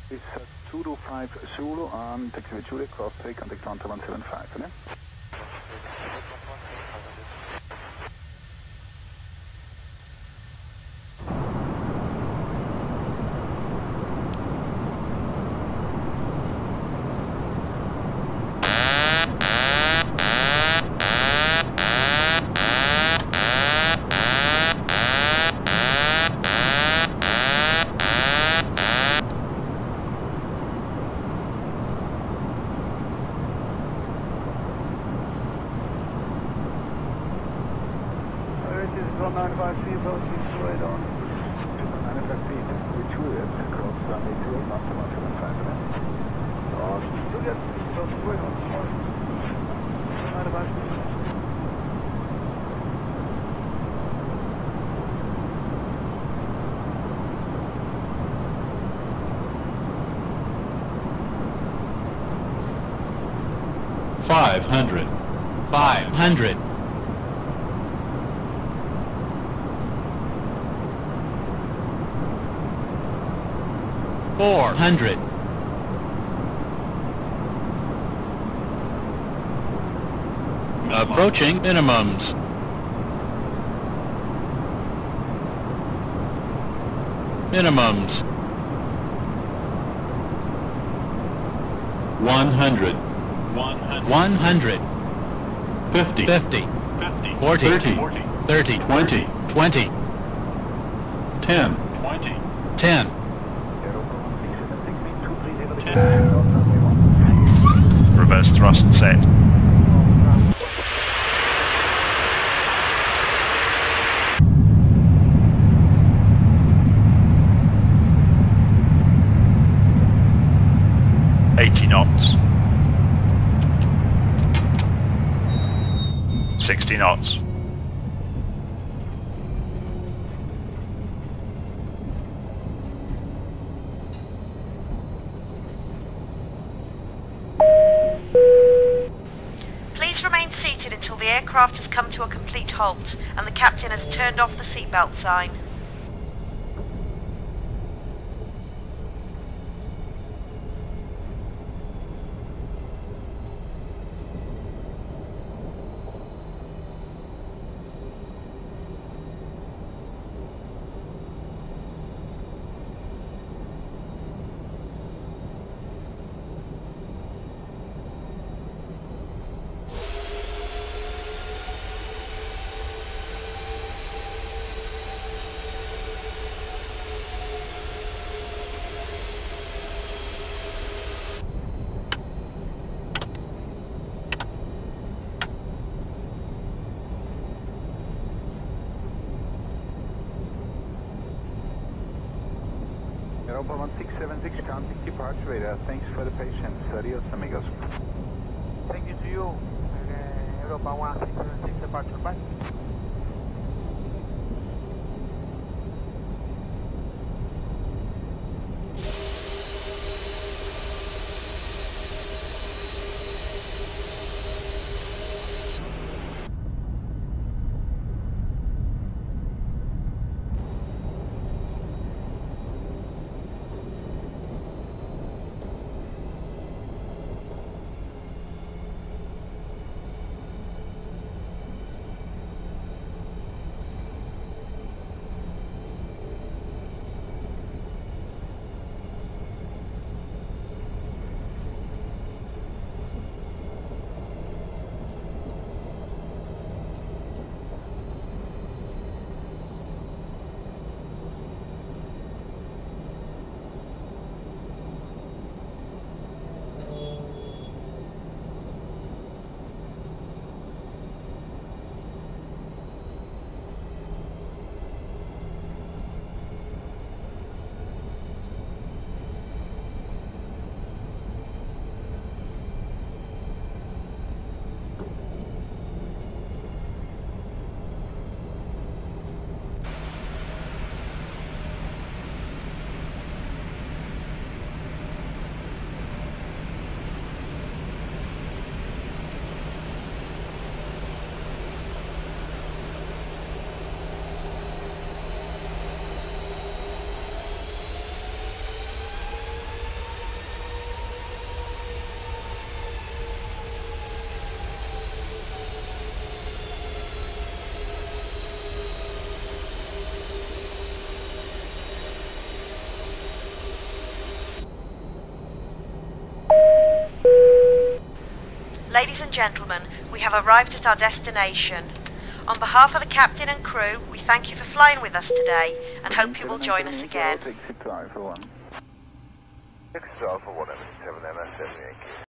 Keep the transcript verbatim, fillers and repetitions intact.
Is uh, two two five Zulu on taxi with Juliet, cross three, contact one one seven five, né? nine five three, approaching straight on. nine five three, with Juliet, cross runway two eight, one one seven five, né? Oh, Juliet, cross straight on, nine five three. Five hundred. Five hundred. Four hundred. Approaching minimums. Minimums. One hundred. One hundred. Fifty. Fifty. Forty. Thirty. Thirty. Twenty. Twenty. Ten. Twenty. Ten. Reverse thrust set. Eighty knots. Sixty knots. Please remain seated until the aircraft has come to a complete halt and the captain has turned off the seatbelt sign. Europa one six seven six, counting departure radar. Thanks for the patience. Adios, amigos. Thank you to you. Uh, Europa one six seven six, departure, bye. Ladies and gentlemen, we have arrived at our destination. On behalf of the captain and crew, we thank you for flying with us today and hope you will join us again. Take six Alpha one. six Alpha one, M seven, M S seven Yankee.